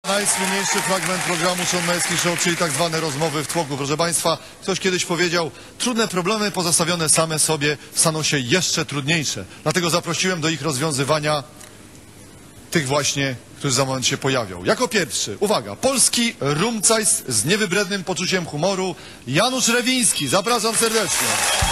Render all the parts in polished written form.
Najsłynniejszy fragment programu Sean Majewski Show, czyli tak zwane rozmowy w tłoku. Proszę Państwa, ktoś kiedyś powiedział, trudne problemy pozostawione same sobie staną się jeszcze trudniejsze. Dlatego zaprosiłem do ich rozwiązywania tych właśnie, którzy za moment się pojawią. Jako pierwszy, uwaga, polski rumcajs z niewybrednym poczuciem humoru, Janusz Rewiński. Zapraszam serdecznie.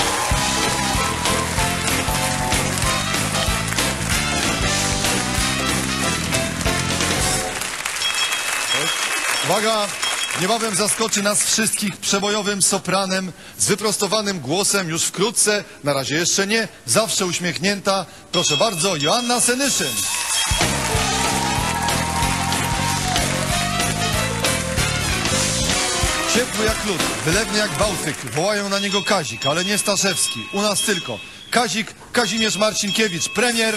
Uwaga, niebawem zaskoczy nas wszystkich przebojowym sopranem z wyprostowanym głosem już wkrótce, na razie jeszcze nie, zawsze uśmiechnięta. Proszę bardzo, Joanna Senyszyn. Ciepły jak lód, wylewny jak Bałtyk, wołają na niego Kazik, ale nie Staszewski, u nas tylko Kazik, Kazimierz Marcinkiewicz, premier.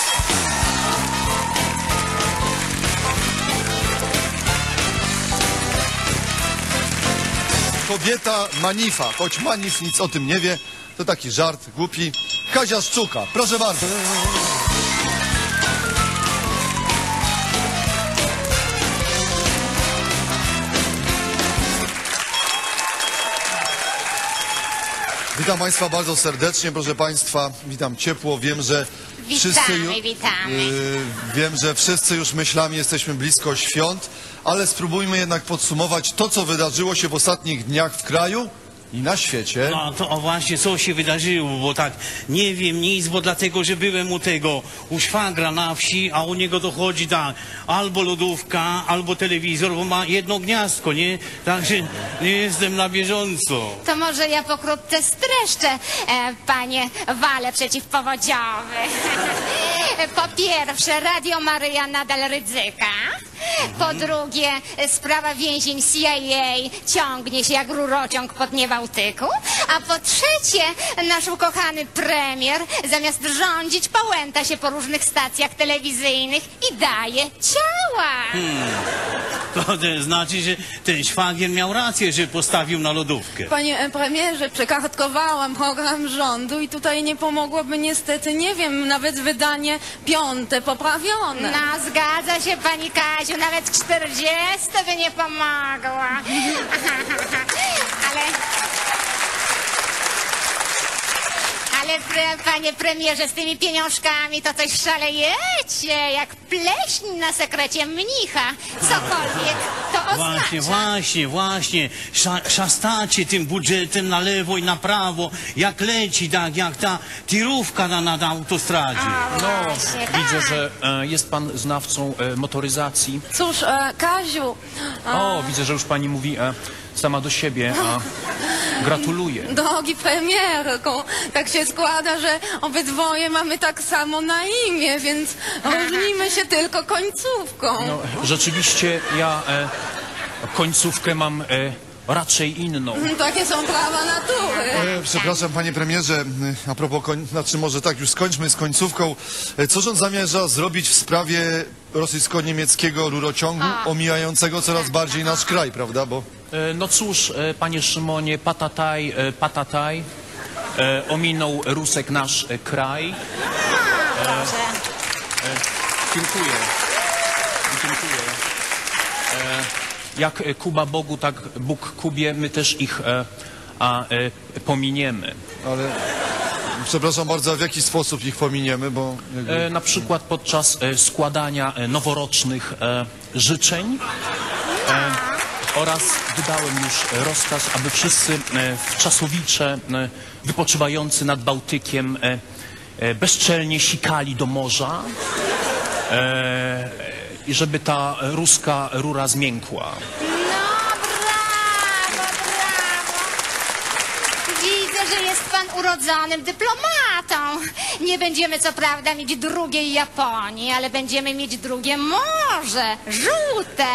Kobieta Manifa, choć Manif nic o tym nie wie, to taki żart głupi. Kazia Szczuka, proszę bardzo. Witam Państwa bardzo serdecznie, proszę Państwa, witam ciepło, wiem, że wszyscy już myślami jesteśmy blisko świąt, ale spróbujmy jednak podsumować to, co wydarzyło się w ostatnich dniach w kraju i na świecie. No to właśnie, co się wydarzyło, bo tak nie wiem nic, bo dlatego, że byłem u szwagra na wsi, a u niego dochodzi tak, albo lodówka, albo telewizor, bo ma jedno gniazdko, nie? Także nie jestem na bieżąco. To może ja pokrótce streszczę, panie wale przeciwpowodziowy. Po pierwsze, Radio Maryja nadal ryzyka. Po drugie, sprawa więzień CIA ciągnie się jak rurociąg po dnie Bałtyku. A po trzecie, nasz ukochany premier zamiast rządzić pałęta się po różnych stacjach telewizyjnych i daje ciała. To znaczy, że ten szwagier miał rację, że postawił na lodówkę. Panie premierze, przekartkowałam program rządu i tutaj nie pomogłoby niestety, nie wiem, nawet wydanie 5. poprawione. No, zgadza się pani Kaziu, nawet 40 by nie pomogło. Ale panie premierze, z tymi pieniążkami to coś szalejecie, jak pleśń na sekrecie mnicha. Cokolwiek to oznacza. Właśnie. Szastacie tym budżetem na lewo i na prawo, jak leci, tak, jak ta tirówka na autostradzie. No, Właśnie, widzę, tak. że jest pan znawcą motoryzacji. Cóż, Kaziu... O, widzę, że już pani mówi sama do siebie. Gratuluję. Drogi premierko, tak się składa, że obydwoje mamy tak samo na imię, więc różnimy się tylko końcówką. No, rzeczywiście ja końcówkę mam raczej inną. Takie są prawa natury. Przepraszam, panie premierze, a propos, znaczy może tak, już skończmy z końcówką. Co rząd zamierza zrobić w sprawie rosyjsko-niemieckiego rurociągu omijającego coraz bardziej nasz kraj, prawda? Bo... No cóż, panie Szymonie, patataj, ominął Rusek nasz kraj. Dziękuję. Jak Kuba Bogu, tak Bóg Kubie, my też ich pominiemy. Ale, przepraszam bardzo, a w jaki sposób ich pominiemy, bo... Na przykład podczas składania noworocznych życzeń oraz wydałem już rozkaz, aby wszyscy wczasowicze wypoczywający nad Bałtykiem bezczelnie sikali do morza i żeby ta ruska rura zmiękła. Widzę, że jest pan urodzonym dyplomatą. Nie będziemy co prawda mieć drugiej Japonii, ale będziemy mieć drugie morze, żółte.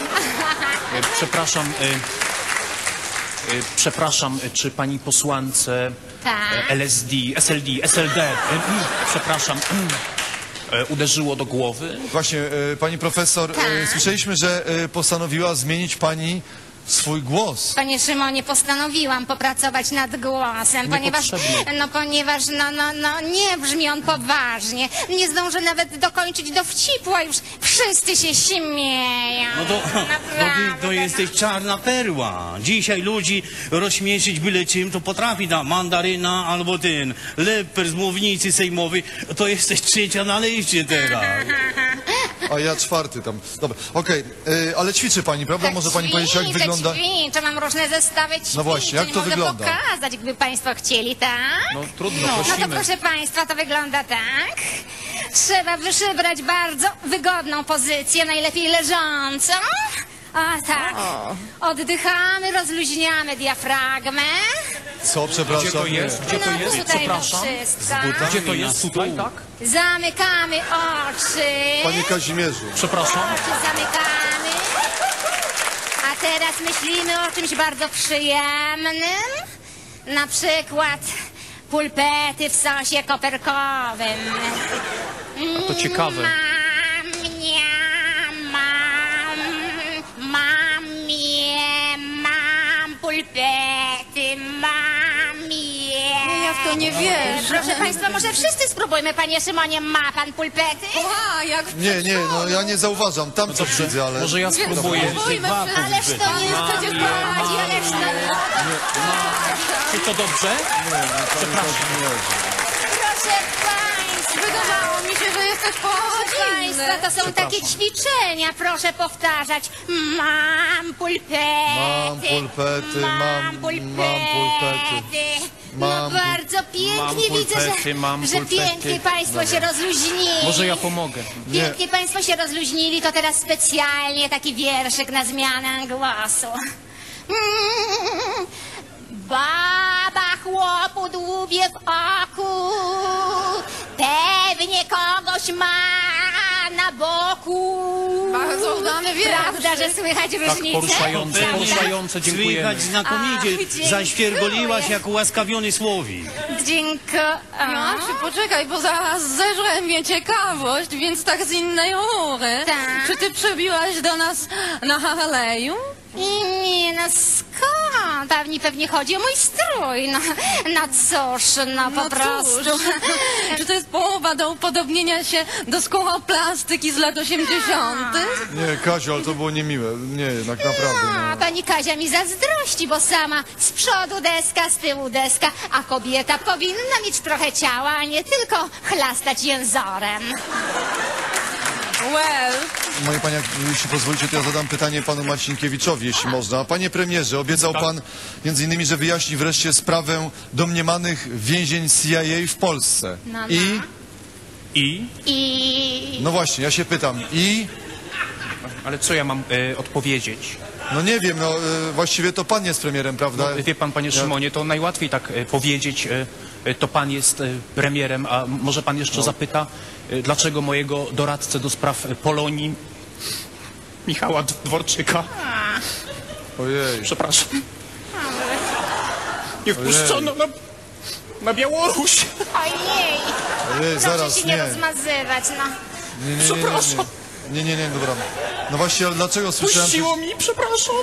Przepraszam, czy pani posłance Tak. SLD, przepraszam, uderzyło do głowy? Właśnie, pani profesor, słyszeliśmy, że postanowiła zmienić pani swój głos. Panie Szymonie, postanowiłam popracować nad głosem, ponieważ nie brzmi on poważnie. Nie zdążę nawet dokończyć dowcipu, a już wszyscy się śmieją. No to Naprawdę. jesteś czarna perła. Dzisiaj ludzi rozśmieszyć byle czym, to potrafi ta mandaryna albo ten leper z mównicy sejmowej. To jesteś trzecia na liście teraz. A ja czwarty tam. Dobra, okej, ale ćwiczy pani, prawda? Tak, Może pani powiedzieć, jak wygląda? Ćwiczę, mam różne zestawy ćwiczeń. No właśnie, jak to mogę wygląda? pokazać, gdyby państwo chcieli, tak? No trudno, No to prosimy. proszę państwa, to wygląda tak. Trzeba wybrać bardzo wygodną pozycję, najlepiej leżącą. O tak. Oddychamy, rozluźniamy diafragmę. Co, przepraszam? Gdzie to jest? Gdzie to No, jest? tutaj Przepraszam. wszystko. Gdzie to jest? Tutaj, tak? Zamykamy oczy. Panie Kazimierzu. Przepraszam. Oczy zamykamy. A teraz myślimy o czymś bardzo przyjemnym. Na przykład pulpety w sosie koperkowym. A to ciekawe. Mam pulpety, mam je. Ja w to nie wierzę. Proszę państwa, może wszyscy spróbujmy, panie Szymonie, ma pan pulpety? A, jak w Nie, no ja nie zauważam, tam co widzę, ale... Może ja spróbuję. Spróbujmy Ależ to nie jest przecież prowadzi, ależ to nie. Czy to dobrze? Przepraszam. Proszę państwa. Wydawało mi się, że jesteś Państwa, pogodzinny. to są takie ćwiczenia, proszę powtarzać. Mam pulpety. Mam pulpety, mam pulpety. No Mam bardzo pięknie mam widzę, pulpety, mam że pulpety. pięknie państwo się rozluźnili. Może ja pomogę. Pięknie państwo się rozluźnili, to teraz specjalnie taki wierszyk na zmianę głosu. Baba chłopu dłubie w oku, pewnie kogoś ma na boku. Bardzo udany wiersz. Prawda, że słychać Tak, różnicę? poruszające, dziękujemy. Słychać znakomicie. Ach, dziękuję. Zaświergoliłaś jak ułaskawiony słowik. Dziękuję. Jasiu, poczekaj, bo zaraz zeżre mnie ciekawość, więc tak z innej ury. Tak. Czy ty przybiłaś do nas na Harleju? Nie, no skąd? Pewnie chodzi o mój strój. No cóż, po prostu. Cóż, czy to jest połowa do upodobnienia się do skóroplastyki z lat 80.? Nie, Kaziu, ale to było niemiłe. Nie, jednak naprawdę. A, pani Kazia mi zazdrości, bo sama z przodu deska, z tyłu deska, a kobieta powinna mieć trochę ciała, a nie tylko chlastać jęzorem. Well, Moje panie, jeśli pozwolicie, to ja zadam pytanie panu Marcinkiewiczowi, jeśli można. Panie premierze, obiecał pan między innymi, że wyjaśni wreszcie sprawę domniemanych więzień CIA w Polsce. No. I? No właśnie, ja się pytam. Ale co ja mam odpowiedzieć? No nie wiem, właściwie to pan jest premierem, prawda? Wie pan, panie Szymonie, to najłatwiej tak powiedzieć, to pan jest premierem, a może pan jeszcze zapyta, dlaczego mojego doradcę do spraw Polonii, Michała Dworczyka, Ojej. przepraszam, nie wpuszczono na Białoruś. Ojej, Ojej, proszę zaraz, się nie nie. rozmazywać, no. Przepraszam. Nie, dobra. No właśnie, ale dlaczego słyszałem... Puściło mi, przepraszam.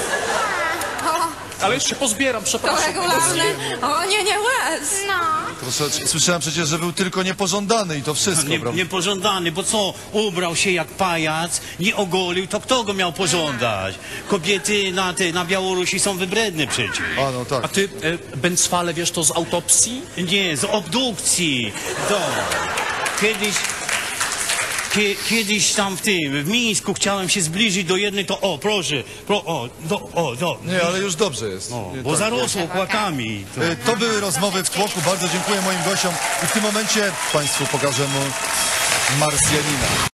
Ale jeszcze pozbieram, to przepraszam. regularne. O nie, łez. No. Proszę, słyszałem przecież, że był tylko niepożądany i to wszystko, prawda? Niepożądany, bo co? Ubrał się jak pajac, nie ogolił, to kto go miał pożądać? Kobiety na Białorusi są wybredne przecież. A, no tak. A ty, Bęcwale, wiesz to z autopsji? Nie, z obdukcji. To. Kiedyś tam w Mińsku chciałem się zbliżyć do jednej, to proszę, Nie, ale już dobrze jest. Nie, bo tak. zarosło kłakami. To były rozmowy w tłoku. Bardzo dziękuję moim gościom. I w tym momencie państwu pokażę Marsjanina.